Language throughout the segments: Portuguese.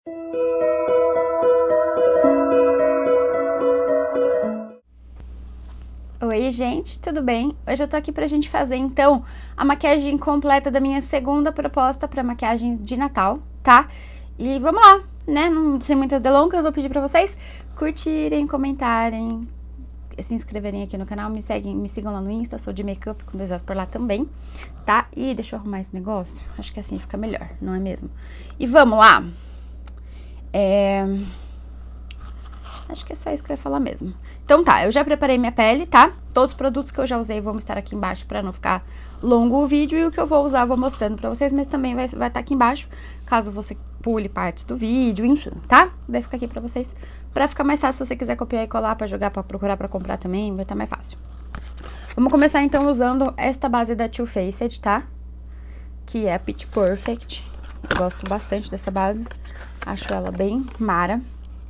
Oi, gente, tudo bem? Hoje eu tô aqui pra gente fazer, então, a maquiagem completa da minha segunda proposta pra maquiagem de Natal, tá? E vamos lá, né? Não sem muitas delongas, vou pedir pra vocês curtirem, comentarem, se inscreverem aqui no canal, me sigam lá no Insta, sou de make-up, com desenhos por lá também, tá? E deixa eu arrumar esse negócio, acho que assim fica melhor, não é mesmo? E vamos lá! Acho que é só isso que eu ia falar mesmo. Então tá, eu já preparei minha pele, tá? Todos os produtos que eu já usei vão estar aqui embaixo pra não ficar longo o vídeo. E o que eu vou usar eu vou mostrando pra vocês, mas também vai estar aqui embaixo, caso você pule partes do vídeo, enfim, tá? Vai ficar aqui pra vocês, pra ficar mais fácil se você quiser copiar e colar pra jogar, pra procurar, pra comprar também, vai estar mais fácil. Vamos começar então usando esta base da Too Faced, tá? Que é a Pitch Perfect. Eu gosto bastante dessa base, acho ela bem mara.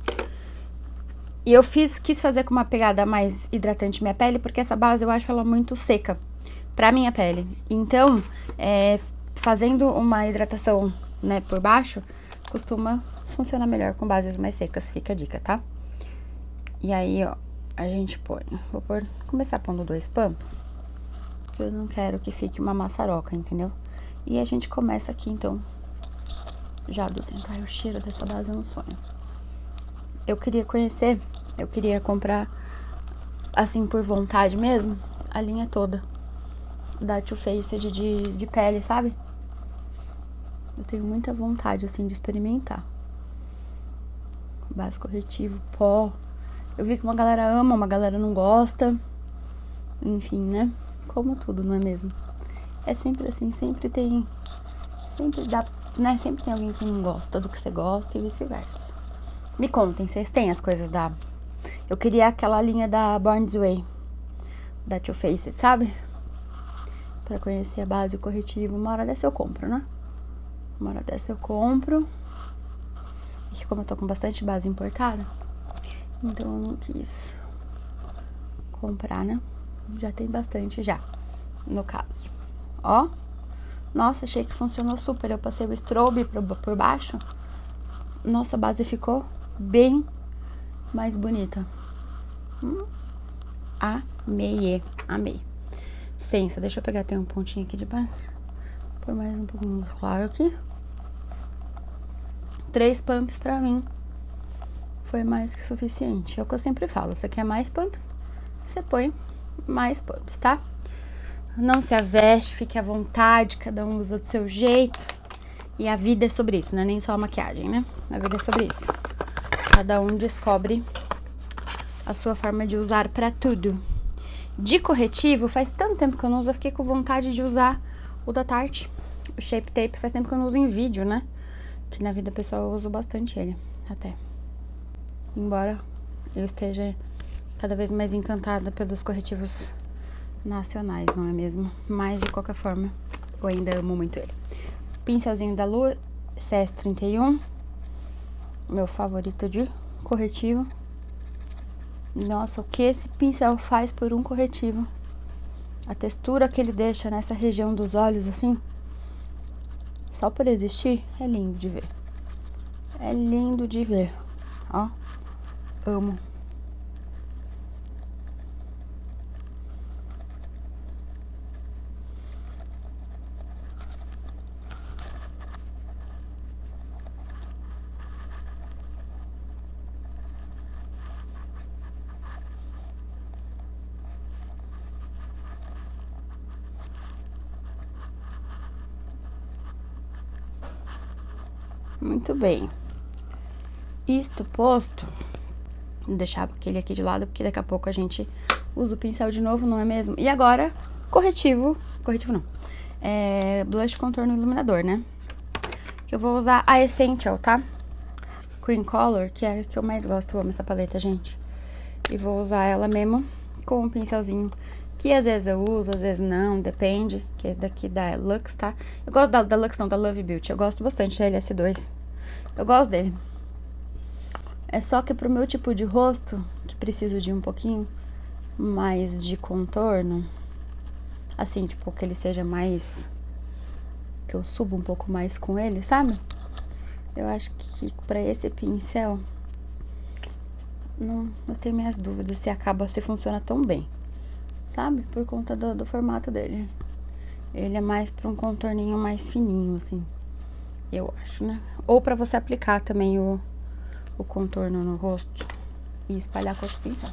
E eu quis fazer com uma pegada mais hidratante minha pele, porque essa base eu acho ela muito seca pra minha pele. Então, fazendo uma hidratação, né, por baixo, costuma funcionar melhor com bases mais secas, fica a dica, tá? E aí, ó, a gente põe, vou começar pondo 2 pumps, porque eu não quero que fique uma maçaroca, entendeu? E a gente começa aqui, então, já do centro. Ai, o cheiro dessa base é um sonho. Eu queria comprar, assim, por vontade mesmo, a linha toda da Too Faced de pele, sabe? Eu tenho muita vontade, assim, de experimentar. Base corretivo, pó. Eu vi que uma galera ama, uma galera não gosta. Enfim, né? Como tudo, não é mesmo? É sempre assim, sempre tem alguém que não gosta do que você gosta e vice-versa. Me contem, vocês têm as coisas da... Eu queria aquela linha da Born This Way, da Too Faced, sabe? Pra conhecer a base e o corretivo. Uma hora dessa eu compro, né? Uma hora dessa eu compro. E como eu tô com bastante base importada, então eu não quis comprar, né? Já tem bastante já, no caso. Ó. Nossa, achei que funcionou super. Eu passei o strobe por baixo. Nossa, a base ficou bem mais bonita. Amei, amei. Licença, deixa eu pegar, tem um pontinho aqui de base. Por mais um pouquinho claro aqui. 3 pumps pra mim foi mais que suficiente. É o que eu sempre falo, você quer mais pumps, você põe mais pumps, tá? Não se aveste, fique à vontade, cada um usa do seu jeito. E a vida é sobre isso, não é nem só a maquiagem, né? A vida é sobre isso. Cada um descobre a sua forma de usar pra tudo. De corretivo, faz tanto tempo que eu não uso, eu fiquei com vontade de usar o da Tarte. O Shape Tape, faz tempo que eu não uso em vídeo, né? Que na vida pessoal eu uso bastante ele, até. Embora eu esteja cada vez mais encantada pelos corretivos nacionais, não é mesmo? Mas, de qualquer forma, eu ainda amo muito ele. Pincelzinho da Lu, CS31. Meu favorito de corretivo. Nossa, o que esse pincel faz por um corretivo. A textura que ele deixa nessa região dos olhos, assim, só por existir, é lindo de ver. É lindo de ver. Ó, amo. Muito bem. Isto posto, vou deixar aquele aqui de lado, porque daqui a pouco a gente usa o pincel de novo, não é mesmo? E agora, corretivo não, blush, contorno e iluminador, né? Que eu vou usar a Essential, tá? Cream Color, que é a que eu mais gosto, eu amo essa paleta, gente. E vou usar ela mesmo com um pincelzinho que às vezes eu uso, às vezes não, depende. Que é esse daqui da Lux, tá? Eu gosto da Lux, não, da Love Beauty. Eu gosto bastante da LS2. Eu gosto dele. É só que pro meu tipo de rosto, que preciso de um pouquinho mais de contorno, assim, tipo, que ele seja mais... que eu suba um pouco mais com ele, sabe? Eu acho que pra esse pincel, não, eu tenho minhas dúvidas se funciona tão bem, sabe? Por conta do formato dele. Ele é mais pra um contorninho mais fininho, assim, eu acho, né? Ou pra você aplicar também o contorno no rosto e espalhar com outro pincel.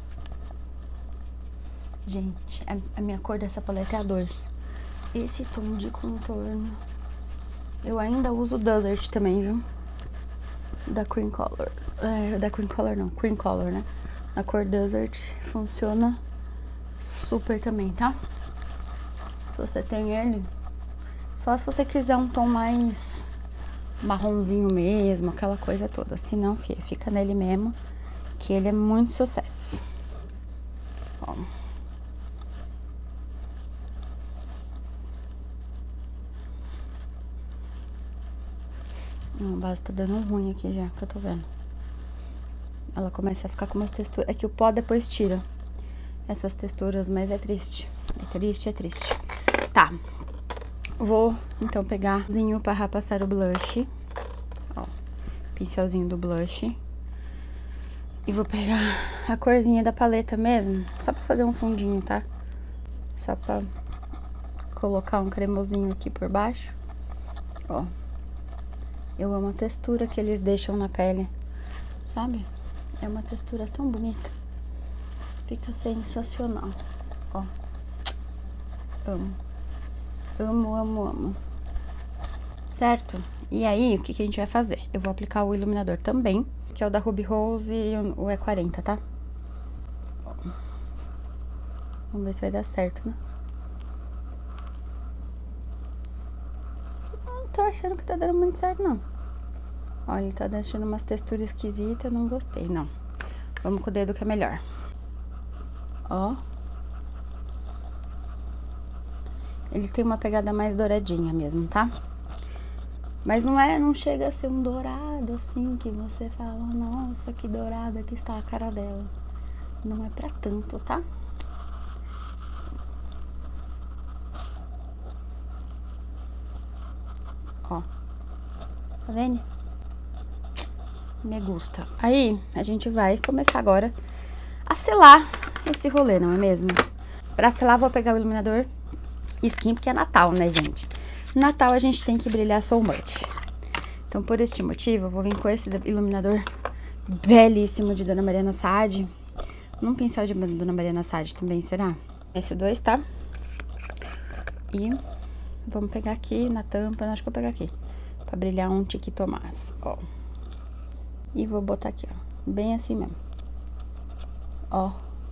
Gente, a minha cor dessa paleta é a 2. Esse tom de contorno, eu ainda uso o Desert também, viu? Da Cream Color. Da Cream Color não, Cream Color, né? A cor Desert funciona super também, tá? Se você tem ele, só se você quiser um tom mais marronzinho mesmo, aquela coisa toda. Se não, fica nele mesmo, que ele é muito sucesso. Ó. A base tá dando ruim aqui já, que eu tô vendo. Ela começa a ficar com umas texturas. É que o pó depois tira essas texturas, mas é triste. É triste, é triste. Tá. Vou, então, pegar pra passar o blush. Ó, pincelzinho do blush. E vou pegar a corzinha da paleta mesmo, só pra fazer um fundinho, tá? Só pra colocar um cremosinho aqui por baixo. Ó. Eu amo a textura que eles deixam na pele, sabe? É uma textura tão bonita. Fica sensacional. Ó. Amo. Amo, amo, amo. Certo? E aí, o que a gente vai fazer? Eu vou aplicar o iluminador também, que é o da Ruby Rose e o E40, tá? Ó. Vamos ver se vai dar certo, né? Não tô achando que tá dando muito certo, não. Olha, ele tá deixando umas texturas esquisitas, eu não gostei, não. Vamos com o dedo que é melhor. Ó. Ele tem uma pegada mais douradinha mesmo, tá? Mas não chega a ser um dourado, assim, que você fala, nossa, que dourada que está a cara dela. Não é pra tanto, tá? Ó. Tá vendo? Me gusta. Aí, a gente vai começar agora a selar esse rolê, não é mesmo? Pra selar, vou pegar o iluminador Skin, porque é Natal, né, gente? No Natal, a gente tem que brilhar so much. Então, por este motivo, eu vou vir com esse iluminador belíssimo de Dona Mariana Saad. Um pincel de Dona Mariana Saad também, será? Esse 2, tá? E vamos pegar aqui na tampa, acho que vou pegar aqui. Pra brilhar um Tique Tomás, ó. E vou botar aqui, ó. Bem assim mesmo. Ó.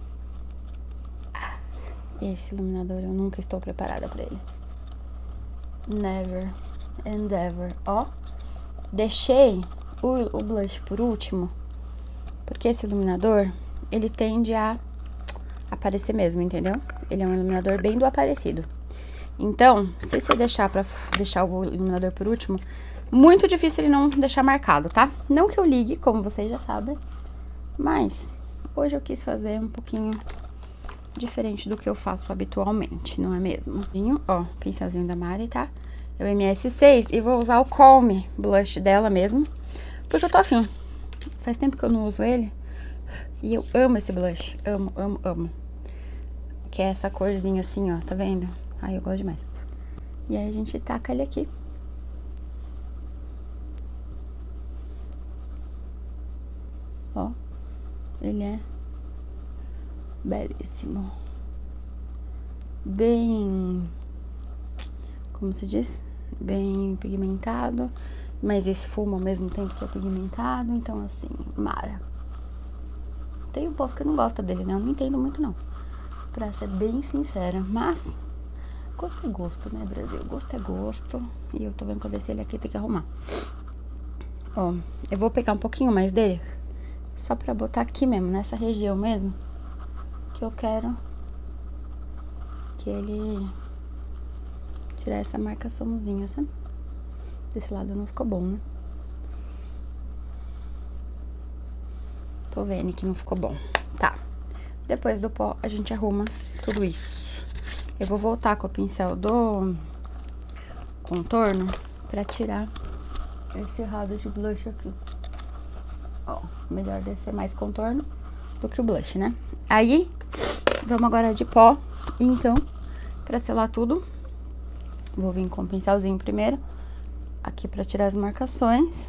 Esse iluminador, eu nunca estou preparada pra ele. Never and ever. Ó. Deixei o blush por último, porque esse iluminador, ele tende a aparecer mesmo, entendeu? Ele é um iluminador bem do aparecido. Então, se você deixar o iluminador por último, muito difícil ele não deixar marcado, tá? Não que eu ligue, como vocês já sabem, mas hoje eu quis fazer um pouquinho diferente do que eu faço habitualmente, não é mesmo? Ó, pincelzinho da Mari, tá? É o MS6 e vou usar o Calm Blush dela mesmo, porque eu tô afim. Faz tempo que eu não uso ele e eu amo esse blush, amo, amo, amo. Que é essa corzinha assim, ó, tá vendo? Ai, eu gosto demais. E aí a gente taca ele aqui. Ó, ele é belíssimo. Bem, como se diz? Bem pigmentado, mas esfuma ao mesmo tempo que é pigmentado, então assim, mara. Tem um povo que não gosta dele, né? Eu não entendo muito não, pra ser bem sincera, mas gosto é gosto, né, Brasil? Gosto é gosto. E eu tô vendo que eu desci ele aqui, tem que arrumar. Ó, eu vou pegar um pouquinho mais dele, só pra botar aqui mesmo, nessa região mesmo, que eu quero que ele tirar essa marcaçãozinha, sabe? Desse lado não ficou bom, né? Tô vendo que não ficou bom. Tá. Depois do pó, a gente arruma tudo isso. Eu vou voltar com o pincel do contorno pra tirar esse rado de blush aqui. Ó, melhor deve ser mais contorno do que o blush, né? Aí, vamos agora de pó. Então, pra selar tudo, vou vir com o pincelzinho primeiro. Aqui pra tirar as marcações.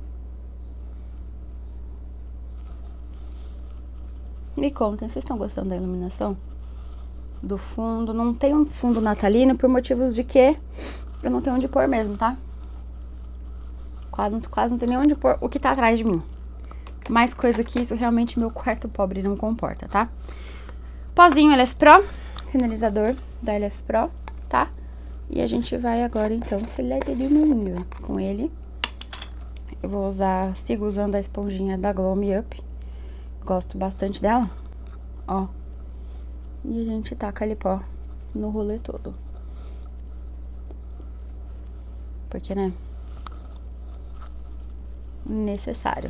Me contem, vocês estão gostando da iluminação? Do fundo, não tem um fundo natalino por motivos de que eu não tenho onde pôr mesmo, tá? Quase não tem nem onde pôr o que tá atrás de mim. Mais coisa que isso, realmente meu quarto pobre não comporta, tá? Pozinho LF Pro, finalizador da LF Pro, tá? E a gente vai agora, então, selete de mundo com ele. Eu vou usar, sigo usando a esponjinha da Glow Me Up. Gosto bastante dela, ó. E a gente taca ali pó no rolê todo. Porque, né? Necessário.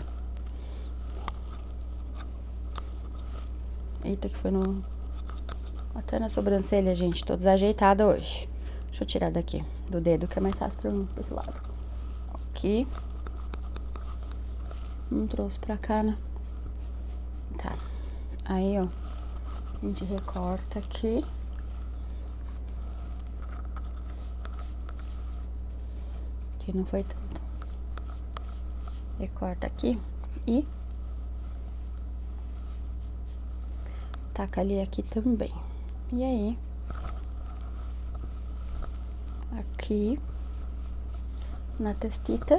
Eita, que foi no... Até na sobrancelha, gente. Tô desajeitada hoje. Deixa eu tirar daqui do dedo, que é mais fácil pra mim, desse lado. Aqui. Não trouxe pra cá, né? Tá. Aí, ó. A gente recorta aqui. Aqui não foi tanto. Recorta aqui e taca ali aqui também. E aí, aqui na testita,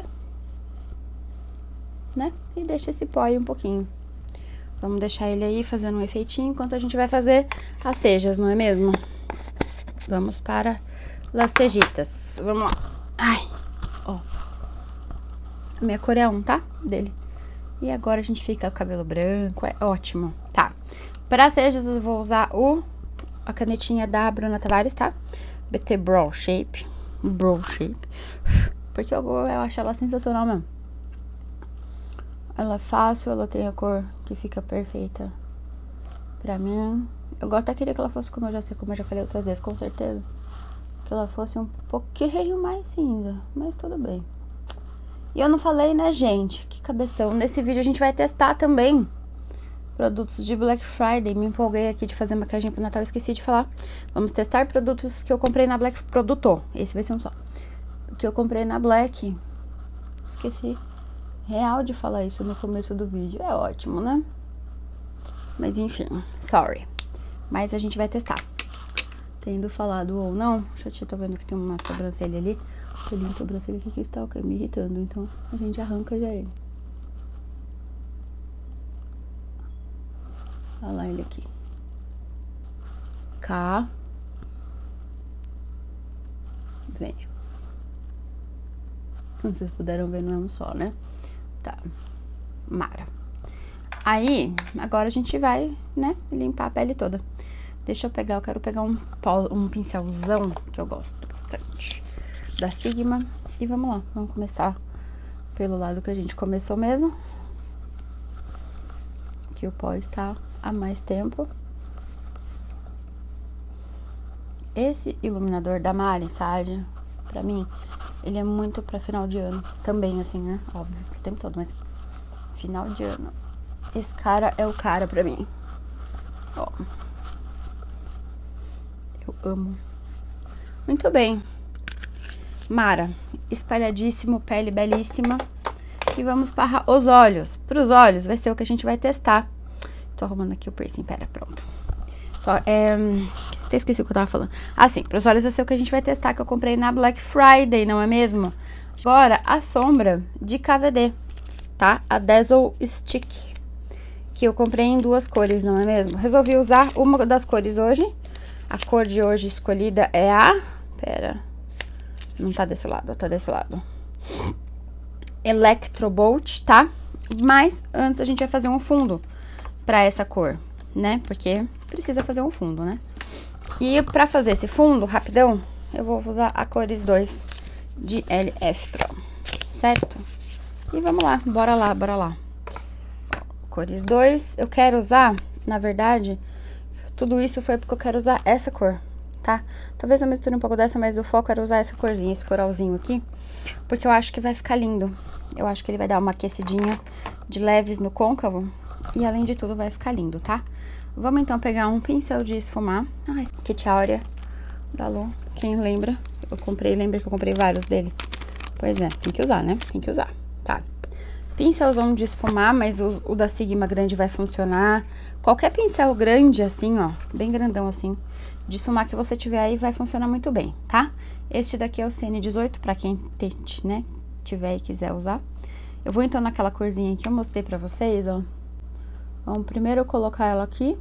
né? E deixa esse pó aí um pouquinho. Vamos deixar ele aí fazendo um efeitinho enquanto a gente vai fazer as cejas, não é mesmo? Vamos para as cejitas. Vamos lá. Ai, ó. A minha cor é 1, tá? Dele. E agora a gente fica com o cabelo branco, é ótimo. Tá. Para cejas eu vou usar a canetinha da Bruna Tavares, tá? BT Brow Shape. Brow Shape. Porque eu acho ela sensacional mesmo. Ela é fácil, ela tem a cor que fica perfeita pra mim. Eu até queria que ela fosse, como eu já falei outras vezes, com certeza. Que ela fosse um pouquinho mais cinza, mas tudo bem. E eu não falei, né, gente? Que cabeção. Nesse vídeo a gente vai testar também produtos de Black Friday. Me empolguei aqui de fazer maquiagem pro Natal, esqueci de falar. Vamos testar produtos que eu comprei na Black... Produtor, esse vai ser um só. Que eu comprei na Black. Esqueci. Real de falar isso no começo do vídeo. É ótimo, né? Mas enfim, sorry. Mas a gente vai testar. Tendo falado ou não. Deixa eu te... Tô vendo que tem uma sobrancelha ali. Pelinho de sobrancelha aqui que está me irritando. Então a gente arranca já ele. Olha lá ele aqui. Cá. Venha. Como vocês puderam ver, não é um só, né? Tá. Mara. Aí, agora a gente vai, né, limpar a pele toda. Deixa eu pegar, eu quero pegar um pincelzão, que eu gosto bastante, da Sigma. E vamos lá, vamos começar pelo lado que a gente começou mesmo. Que o pó está há mais tempo. Esse iluminador da Mari, sabe? Pra mim, ele é muito pra final de ano. Também, assim, né? Óbvio, o tempo todo, mas final de ano. Esse cara é o cara pra mim. Ó. Eu amo. Muito bem. Mara, espalhadíssimo, pele belíssima. E vamos para os olhos. Para os olhos vai ser o que a gente vai testar. Tô arrumando aqui o piercing, pera, pronto. Até esqueci o que eu tava falando. Ah, sim, para os olhos vai ser o que a gente vai testar, que eu comprei na Black Friday, não é mesmo? Agora, a sombra de KVD, tá? A Dazzle Stick, que eu comprei em 2 cores, não é mesmo? Resolvi usar uma das cores hoje. A cor de hoje escolhida é a... Pera, não tá desse lado, tá desse lado. Electrobolt, tá? Mas antes a gente vai fazer um fundo pra essa cor, né? Porque precisa fazer um fundo, né? E pra fazer esse fundo, rapidão, eu vou usar a cores 2 de LF Pro, certo? E vamos lá, bora lá, bora lá. Cores 2, eu quero usar, na verdade, tudo isso foi porque eu quero usar essa cor, tá? Talvez eu misture um pouco dessa, mas o foco era usar essa corzinha, esse coralzinho aqui, porque eu acho que vai ficar lindo. Eu acho que ele vai dar uma aquecidinha de leves no côncavo e, além de tudo, vai ficar lindo, tá? Vamos, então, pegar um pincel de esfumar. Ai, Kit Aurea da Lu. Quem lembra? Lembra que eu comprei vários dele? Pois é, tem que usar, né? Tem que usar, tá? Pincelzão de esfumar, mas o da Sigma grande vai funcionar. Qualquer pincel grande, assim, ó, bem grandão, assim, de esfumar que você tiver aí, vai funcionar muito bem, tá? Este daqui é o CN18, pra quem, né, tiver e quiser usar. Eu vou, então, naquela corzinha que eu mostrei pra vocês, ó. Vamos primeiro colocar ela aqui.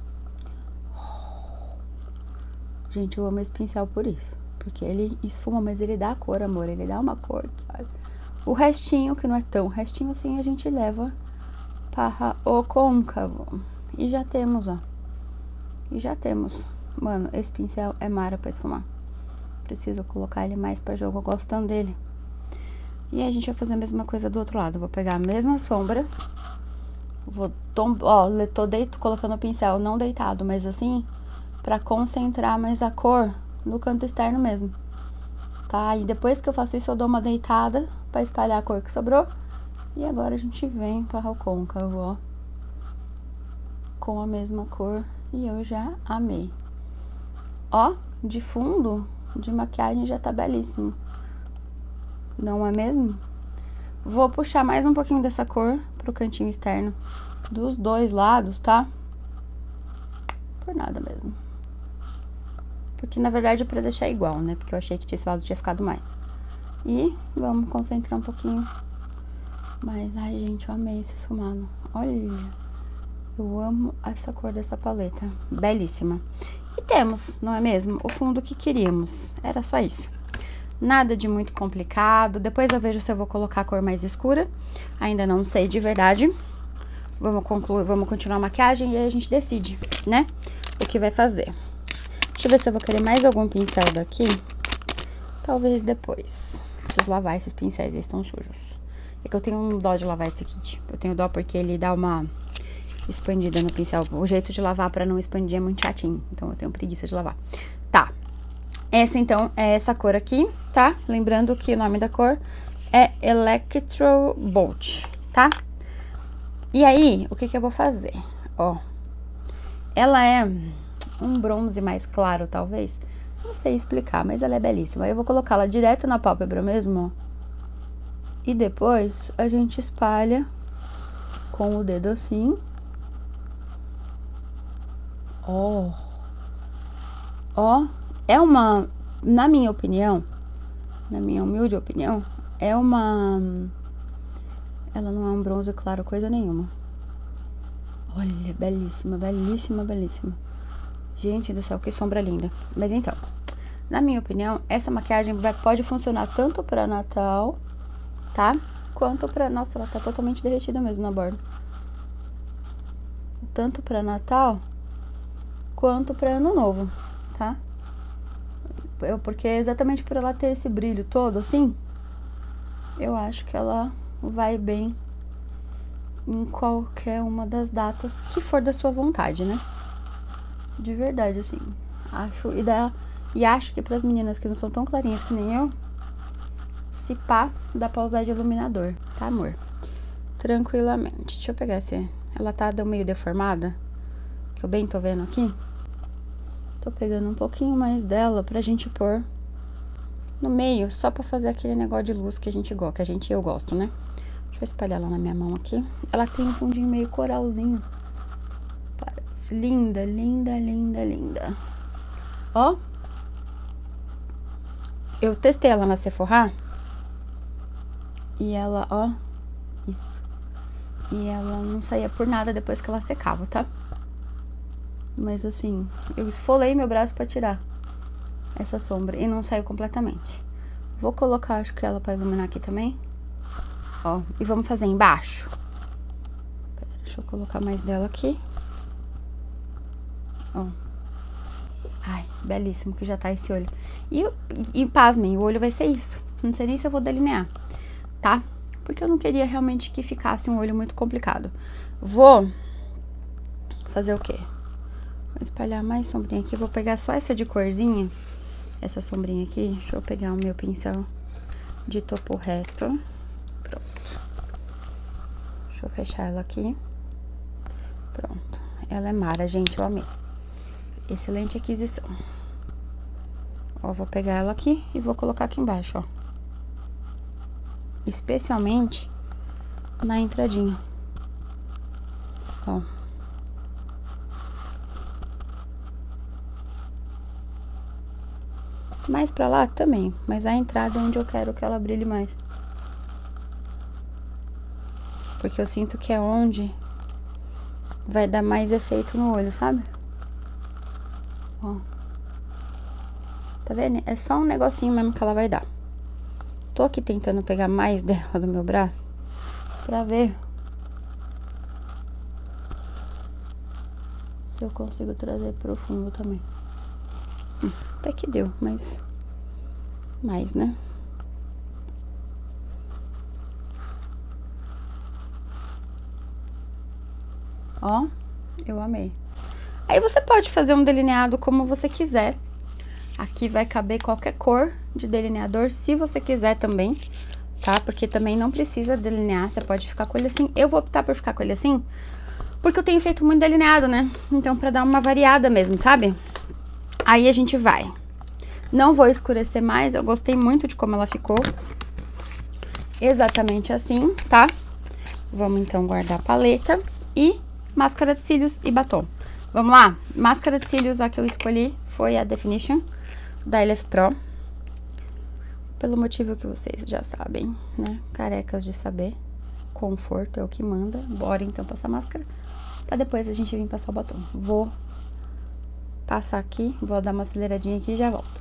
Gente, eu amo esse pincel por isso. Porque ele esfuma, mas ele dá a cor, amor. Ele dá uma cor, olha. O restinho, que não é tão restinho assim, a gente leva para o côncavo. E já temos, ó. E já temos. Mano, esse pincel é mara pra esfumar. Preciso colocar ele mais pra jogo, gostando dele. E a gente vai fazer a mesma coisa do outro lado. Vou pegar a mesma sombra. Tô colocando o pincel não deitado, mas assim, pra concentrar mais a cor no canto externo mesmo. Tá? E depois que eu faço isso, eu dou uma deitada pra espalhar a cor que sobrou. E agora a gente vem para o côncavo, ó. Com a mesma cor. E eu já amei. Ó, de fundo, de maquiagem já tá belíssimo. Não é mesmo? Vou puxar mais um pouquinho dessa cor pro cantinho externo dos dois lados, tá? Por nada mesmo. Porque, na verdade, é pra deixar igual, né? Porque eu achei que esse lado tinha ficado mais. E vamos concentrar um pouquinho mais. Ai, gente, eu amei esse esfumado. Olha, eu amo essa cor dessa paleta. Belíssima. E temos, não é mesmo? O fundo que queríamos. Era só isso. Nada de muito complicado. Depois eu vejo se eu vou colocar a cor mais escura. Ainda não sei de verdade. Vamos continuar a maquiagem e aí a gente decide, né? O que vai fazer. Deixa eu ver se eu vou querer mais algum pincel daqui. Talvez depois. Preciso lavar esses pincéis, eles estão sujos. É que eu tenho um dó de lavar esse kit. Eu tenho dó porque ele dá uma expandida no pincel. O jeito de lavar pra não expandir é muito chatinho. Então eu tenho preguiça de lavar. Tá. Essa, então, é essa cor aqui, tá? Lembrando que o nome da cor é Electro Bolt, tá? E aí, o que que eu vou fazer? Ó, ela é um bronze mais claro, talvez. Não sei explicar, mas ela é belíssima. Eu vou colocá-la direto na pálpebra mesmo, ó. E depois a gente espalha com o dedo assim. Ó. Ó. É uma, na minha opinião, na minha humilde opinião, é uma... Ela não é um bronze claro, coisa nenhuma. Olha, belíssima, belíssima, belíssima. Gente do céu, que sombra linda. Mas então, na minha opinião, essa maquiagem pode funcionar tanto pra Natal, tá? Quanto pra... Nossa, ela tá totalmente derretida mesmo na borda. Tanto pra Natal, quanto pra Ano Novo, tá? Porque exatamente por ela ter esse brilho todo assim, eu acho que ela vai bem em qualquer uma das datas que for da sua vontade, né? De verdade, assim. Acho, e acho que pras meninas que não são tão clarinhas que nem eu, se pá, dá pra usar de iluminador, tá, amor? Tranquilamente. Deixa eu pegar esse... Ela tá meio deformada, que eu bem tô vendo aqui. Tô pegando um pouquinho mais dela pra gente pôr no meio, só pra fazer aquele negócio de luz que a gente gosta, eu gosto, né? Deixa eu espalhar ela na minha mão aqui. Ela tem um fundinho meio coralzinho. Parece linda, linda, linda, linda. Ó. Eu testei ela na Sephora. E ela, ó. Isso. E ela não saía por nada depois que ela secava, tá? Mas assim, eu esfolei meu braço pra tirar essa sombra e não saiu completamente. Vou colocar, acho que ela pra iluminar aqui também. Ó, e vamos fazer embaixo. Pera, deixa eu colocar mais dela aqui. Ó. Ai, belíssimo que já tá esse olho. E pasmem, o olho vai ser isso. Não sei nem se eu vou delinear, tá? Porque eu não queria realmente que ficasse um olho muito complicado. Vou fazer o quê? Vou espalhar mais sombrinha aqui. Vou pegar só essa de corzinha. Essa sombrinha aqui. Deixa eu pegar o meu pincel de topo reto. Pronto. Deixa eu fechar ela aqui. Pronto. Ela é mara, gente. Eu amei. Excelente aquisição. Ó, vou pegar ela aqui e vou colocar aqui embaixo, ó. Especialmente na entradinha. Ó. Mais pra lá também, mas a entrada é onde eu quero que ela brilhe mais. Porque eu sinto que é onde vai dar mais efeito no olho, sabe? Ó. Tá vendo? É só um negocinho mesmo que ela vai dar. Tô aqui tentando pegar mais dela do meu braço pra ver se eu consigo trazer pro fundo também. Até que deu, mas mais, né? Ó, eu amei. Aí você pode fazer um delineado como você quiser. Aqui vai caber qualquer cor de delineador, se você quiser também, tá? Porque também não precisa delinear, você pode ficar com ele assim. Eu vou optar por ficar com ele assim, porque eu tenho feito muito delineado, né? Então, pra dar uma variada mesmo, sabe? Aí a gente vai. Não vou escurecer mais, eu gostei muito de como ela ficou. Exatamente assim, tá? Vamos então guardar a paleta e máscara de cílios e batom. Vamos lá? Máscara de cílios, a que eu escolhi foi a Definition da LF Pro. Pelo motivo que vocês já sabem, né? Carecas de saber. Conforto é o que manda. Bora então passar máscara, pra depois a gente vir passar o batom. Vou passar aqui, vou dar uma aceleradinha aqui e já volto.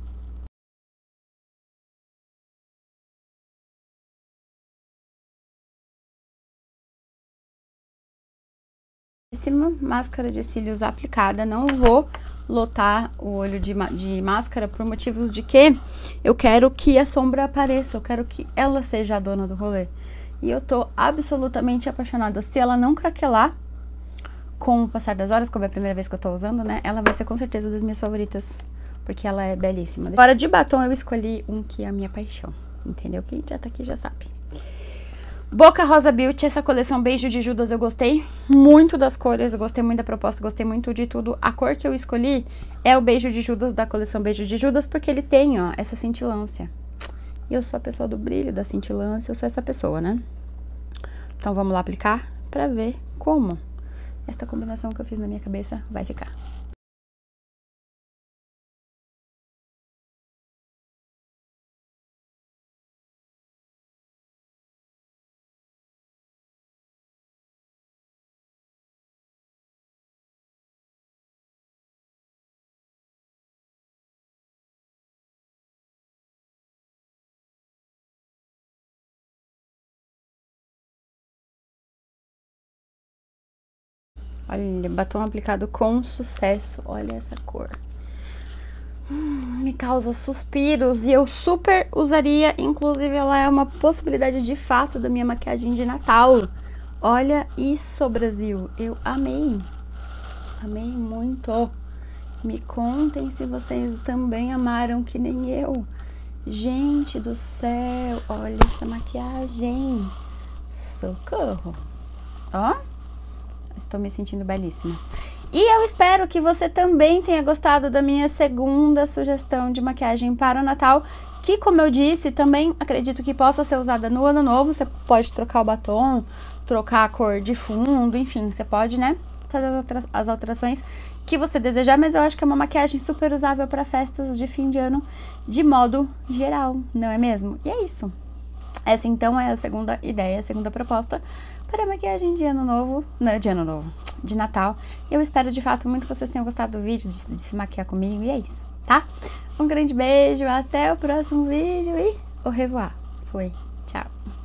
Máscara de cílios aplicada, não vou lotar o olho de máscara por motivos de que eu quero que a sombra apareça, eu quero que ela seja a dona do rolê. E eu tô absolutamente apaixonada. Se ela não craquelar com o passar das horas, como é a primeira vez que eu tô usando, né, ela vai ser com certeza das minhas favoritas, porque ela é belíssima. Agora de batom eu escolhi um que é a minha paixão, entendeu? Quem já tá aqui já sabe. Boca Rosa Beauty, essa coleção Beijo de Judas, eu gostei muito das cores, eu gostei muito da proposta, gostei muito de tudo. A cor que eu escolhi é o Beijo de Judas da coleção Beijo de Judas, porque ele tem, ó, essa cintilância. E eu sou a pessoa do brilho, da cintilância, eu sou essa pessoa, né? Então vamos lá aplicar pra ver como esta combinação que eu fiz na minha cabeça vai ficar. Olha, batom aplicado com sucesso. Olha essa cor. Me causa suspiros e eu super usaria. Inclusive, ela é uma possibilidade de fato da minha maquiagem de Natal. Olha isso, Brasil. Eu amei. Amei muito. Me contem se vocês também amaram que nem eu. Gente do céu, olha essa maquiagem. Socorro. Ó. Estou me sentindo belíssima. E eu espero que você também tenha gostado da minha segunda sugestão de maquiagem para o Natal, que, como eu disse, também acredito que possa ser usada no Ano Novo. Você pode trocar o batom, trocar a cor de fundo, enfim, você pode, né, fazer as alterações que você desejar, mas eu acho que é uma maquiagem super usável para festas de fim de ano de modo geral, não é mesmo? E é isso. Essa, então, é a segunda ideia, a segunda proposta para a maquiagem de ano novo, não, de Natal. Eu espero, de fato, muito que vocês tenham gostado do vídeo, de se maquiar comigo, e é isso, tá? Um grande beijo, até o próximo vídeo e au revoir. Fui, tchau.